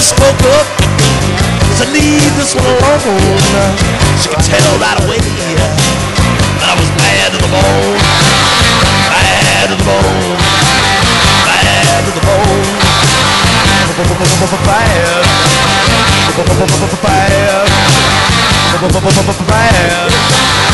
just woke up, so leave this one alone. She could tell right away that I was bad to the bone, bad to the bone, bad to the bone, bad, bad, bad.